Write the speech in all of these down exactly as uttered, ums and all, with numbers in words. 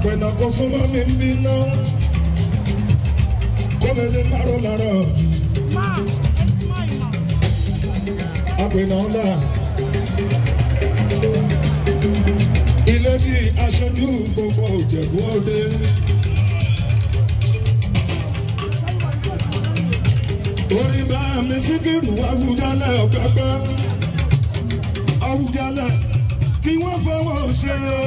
Apẹ̀nà kò súnmọ́ mi ń bí náà. Kọ́mẹ́lẹ́ lárọ̀ lárọ̀. Apẹ̀nà ńlá. Ilé tí aṣojú gbogbo Ìjẹ̀bú Òde. Orin bá mi Síkírù Awujale ọ̀pẹ́pẹ́. Awujale kí wọ́n fọwọ́ ṣe é.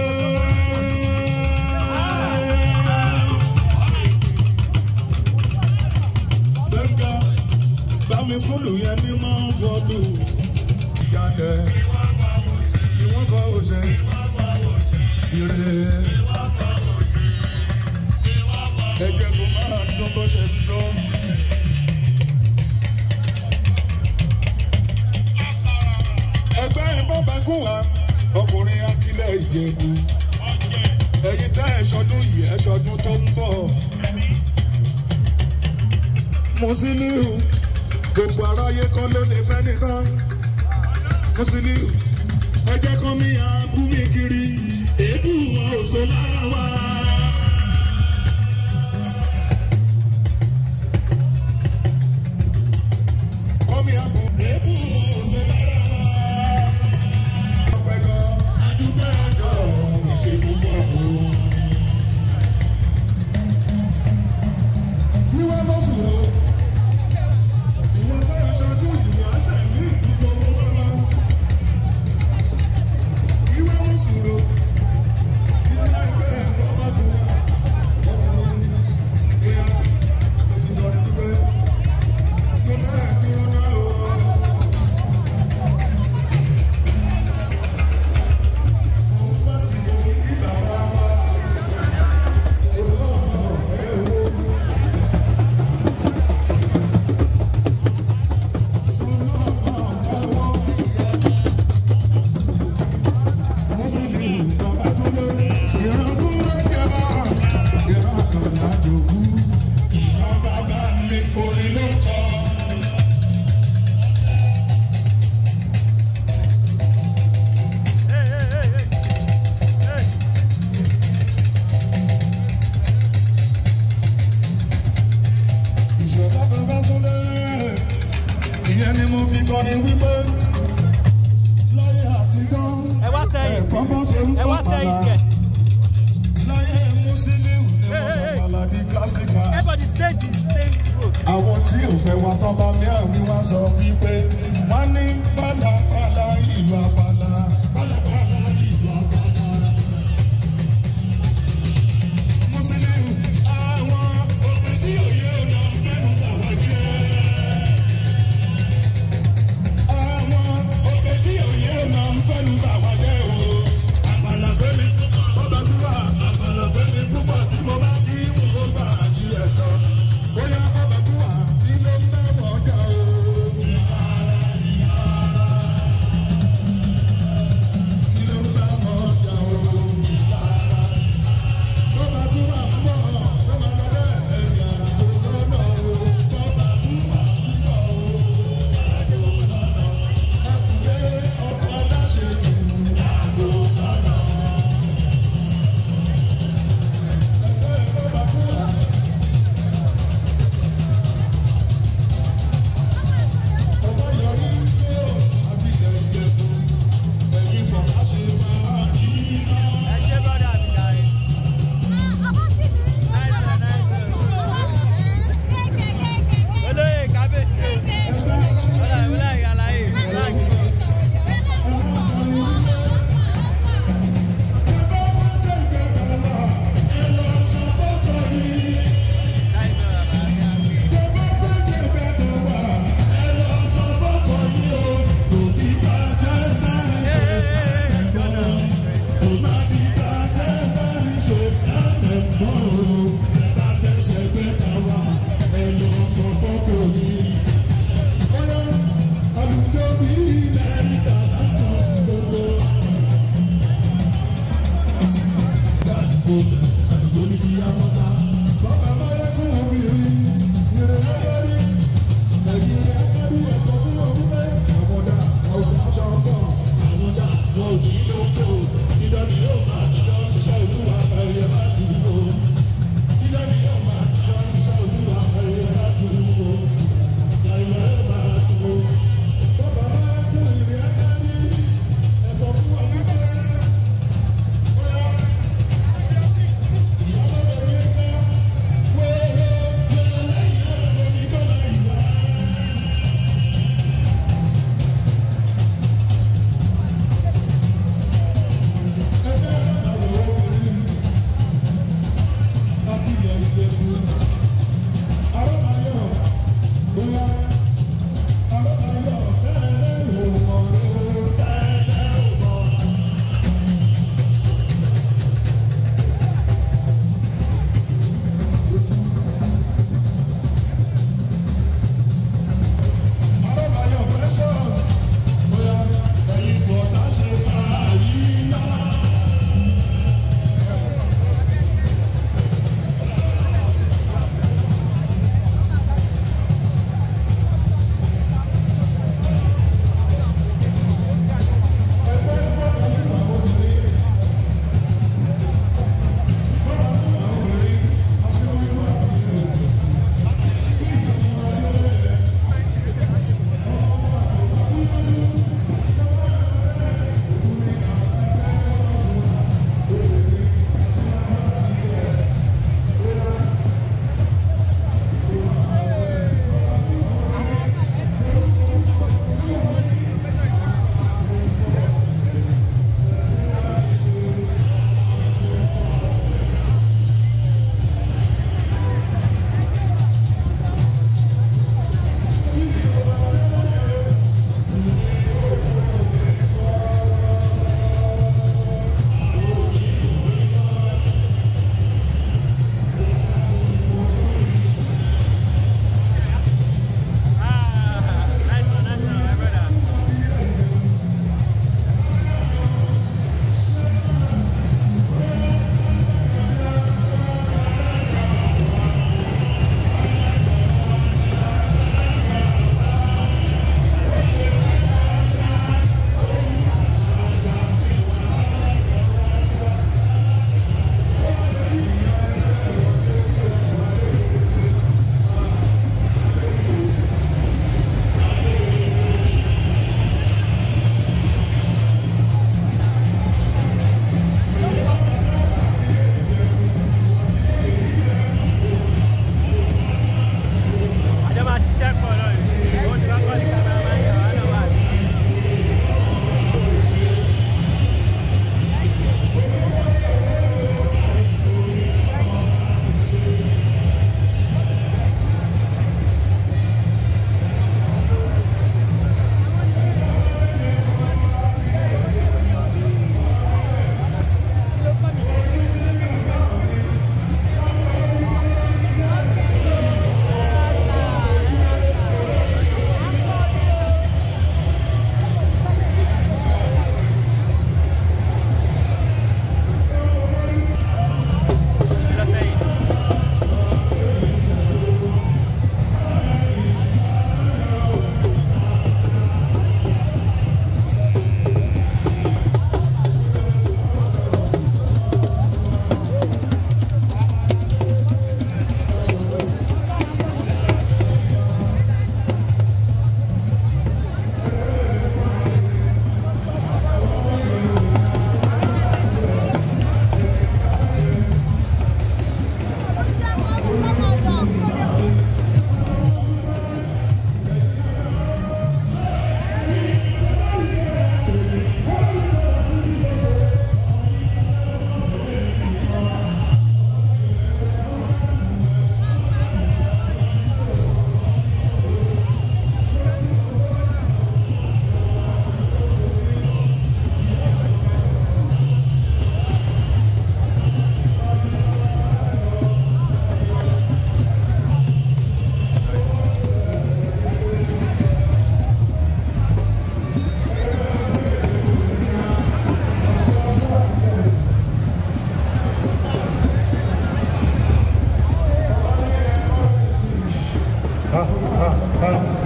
Bẹ́ẹ̀ka bá mi fúlù yẹn ní máa ń fọdún. Jáde kí wọ́n fọwọ́ ṣe é. Ire ẹ̀jẹ̀ kò máa dún bó ṣe dún. Ẹgbẹ́ Bobamayegun wa ọkùnrin Akile Ijebu. Ẹ̀yin tẹ́ ẹ̀ṣọ́dún yìí ẹ̀ṣọ́dún tó ń bọ̀. Musiliu gbogbo aráyé kan ló lè fẹ́ nìkan. Musiliu ẹ jẹ́ kán mi àbú mi kiri. Èébú wọn ò so lára wa. Kọ́mi àbú èébú wọn ò so lára wa. Ọ̀pẹ̀lọ àdúgbò ẹ̀jọ̀ ṣe púpọ̀ o. Níwá lọ sùn o. Ìwọ̀n bá aṣojú ìlú àtẹ̀lé ìtìgbọ̀ owó bọ́lá. Ìwé lọ sùn o. Ìyẹn ni mo fi kọrin wípé láyé àtijọ́ ẹ̀kọ́ bó ṣe ń tọ́ pàlà láyé Musiliu ní ọ̀pọ̀lọpọ̀ ní kílásíkà. Àwọn tí ò fẹ́ wa tọ́ bá mi àwí wá sọ wípé wọ́n ní pálapàla ìlú àpàlà pálapàla ìlú àpàlà. Musiliu àwọn òpè tí òye ọ̀nà fẹ́ràn tàwọn jẹ́. Tí òye máa ń fẹ́nu bàwá jẹ́ o. Àpàlà bẹ́mi Bobamayegun, àpàlà bẹ́mi púpọ̀ tí mo bá kí mo kó gbà jí ẹ̀tọ́. Bóyá Bobamayegun tí ló ń bá wọ́n jà o. Bye.